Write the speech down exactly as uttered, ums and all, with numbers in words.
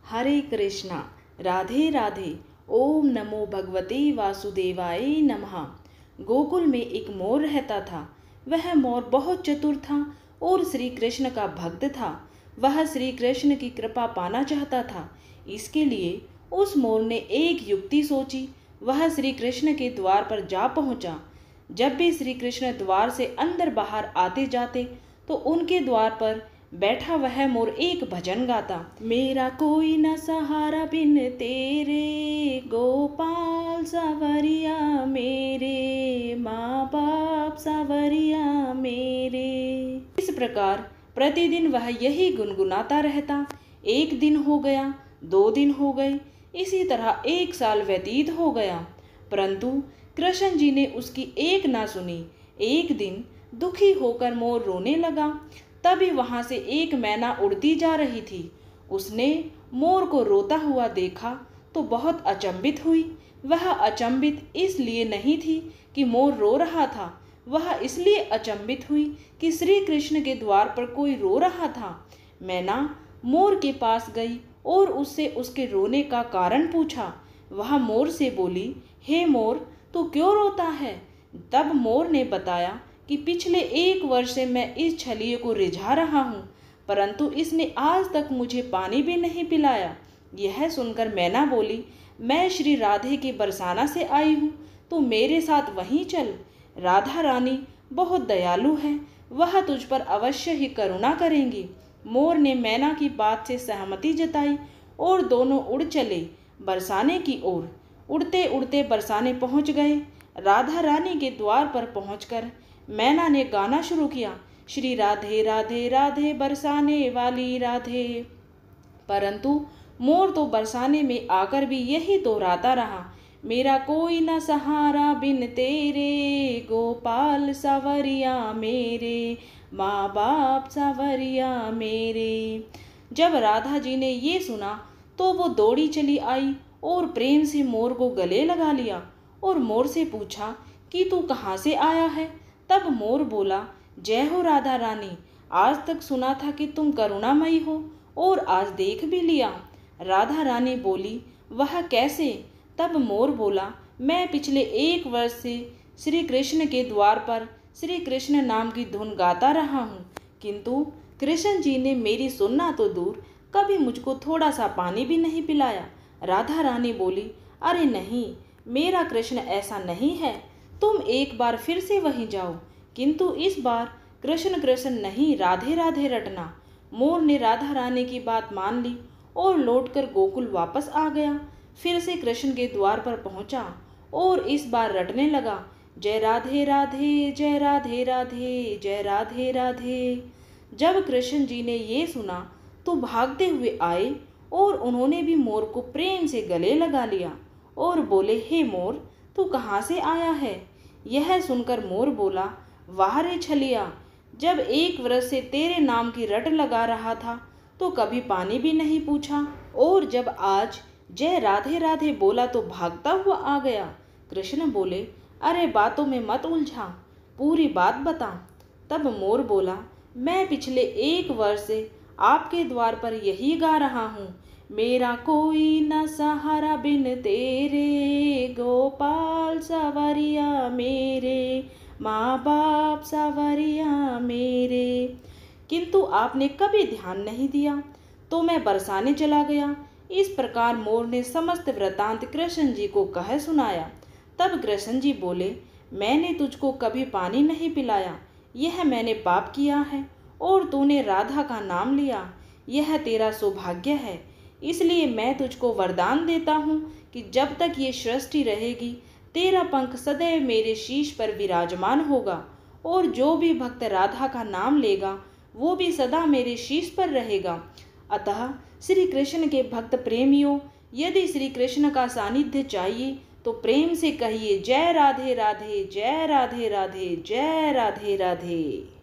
हरे कृष्णा। राधे राधे। ओम नमो भगवते वासुदेवाय नमः। गोकुल में एक मोर रहता था। वह मोर बहुत चतुर था और श्री कृष्ण का भक्त था। वह श्री कृष्ण की कृपा पाना चाहता था। इसके लिए उस मोर ने एक युक्ति सोची। वह श्री कृष्ण के द्वार पर जा पहुंचा। जब भी श्री कृष्ण द्वार से अंदर बाहर आते जाते तो उनके द्वार पर बैठा वह मोर एक भजन गाता। मेरा कोई न सहारा बिन तेरे, गोपाल सावरिया मेरे, माँ बाप सावरिया मेरे। इस प्रकार प्रतिदिन वह यही गुनगुनाता रहता। एक दिन हो गया, दो दिन हो गए, इसी तरह एक साल व्यतीत हो गया, परंतु कृष्ण जी ने उसकी एक ना सुनी। एक दिन दुखी होकर मोर रोने लगा। तभी वहां से एक मैना उड़ती जा रही थी। उसने मोर को रोता हुआ देखा तो बहुत अचंभित हुई। वह अचंभित इसलिए नहीं थी कि मोर रो रहा था, वह इसलिए अचंभित हुई कि श्री कृष्ण के द्वार पर कोई रो रहा था। मैना मोर के पास गई और उससे उसके रोने का कारण पूछा। वह मोर से बोली, हे मोर, तू क्यों रोता है? तब मोर ने बताया कि पिछले एक वर्ष से मैं इस छलिए को रिझा रहा हूँ, परंतु इसने आज तक मुझे पानी भी नहीं पिलाया। यह सुनकर मैना बोली, मैं श्री राधे के बरसाना से आई हूँ, तू मेरे साथ वहीं चल। राधा रानी बहुत दयालु है, वह तुझ पर अवश्य ही करुणा करेंगी। मोर ने मैना की बात से सहमति जताई और दोनों उड़ चले बरसाने की ओर। उड़ते उड़ते बरसाने पहुँच गए। राधा रानी के द्वार पर पहुँचकर मैना ने गाना शुरू किया, श्री राधे राधे राधे बरसाने वाली राधे। परंतु मोर तो बरसाने में आकर भी यही दोहराता रहा, मेरा कोई न सहारा बिन तेरे, गोपाल सावरिया मेरे, माँ बाप सावरिया मेरे। जब राधा जी ने ये सुना तो वो दौड़ी चली आई और प्रेम से मोर को गले लगा लिया और मोर से पूछा कि तू कहाँ से आया है? तब मोर बोला, जय हो राधा रानी, आज तक सुना था कि तुम करुणामयी हो और आज देख भी लिया। राधा रानी बोली, वह कैसे? तब मोर बोला, मैं पिछले एक वर्ष से श्री कृष्ण के द्वार पर श्री कृष्ण नाम की धुन गाता रहा हूँ, किंतु कृष्ण जी ने मेरी सुनना तो दूर कभी मुझको थोड़ा सा पानी भी नहीं पिलाया। राधा रानी बोली, अरे नहीं, मेरा कृष्ण ऐसा नहीं है, तुम एक बार फिर से वहीं जाओ, किंतु इस बार कृष्ण कृष्ण नहीं राधे राधे रटना। मोर ने राधा रानी की बात मान ली और लौटकर गोकुल वापस आ गया। फिर से कृष्ण के द्वार पर पहुंचा और इस बार रटने लगा, जय राधे राधे, जय राधे राधे, जय राधे राधे। जब कृष्ण जी ने ये सुना तो भागते हुए आए और उन्होंने भी मोर को प्रेम से गले लगा लिया और बोले, हे मोर, तू कहाँ से आया है? यह सुनकर मोर बोला, वाह रे छलिया, जब एक वर्ष से तेरे नाम की रट लगा रहा था तो कभी पानी भी नहीं पूछा, और जब आज जय राधे राधे बोला तो भागता हुआ आ गया। कृष्ण बोले, अरे बातों में मत उलझा, पूरी बात बता। तब मोर बोला, मैं पिछले एक वर्ष से आपके द्वार पर यही गा रहा हूँ, मेरा कोई न सहारा बिन तेरे, गोपाल सावरिया मेरे, माँ बाप सावरिया मेरे। किंतु आपने कभी ध्यान नहीं दिया तो मैं बरसाने चला गया। इस प्रकार मोर ने समस्त वृतांत कृष्ण जी को कह सुनाया। तब कृष्ण जी बोले, मैंने तुझको कभी पानी नहीं पिलाया, यह मैंने पाप किया है, और तूने राधा का नाम लिया, यह तेरा सौभाग्य है। इसलिए मैं तुझको वरदान देता हूँ कि जब तक ये सृष्टि रहेगी तेरा पंख सदैव मेरे शीश पर विराजमान होगा, और जो भी भक्त राधा का नाम लेगा वो भी सदा मेरे शीश पर रहेगा। अतः श्री कृष्ण के भक्त प्रेमियों, यदि श्री कृष्ण का सानिध्य चाहिए तो प्रेम से कहिए, जय राधे राधे, जय राधे राधे, जय राधे राधे।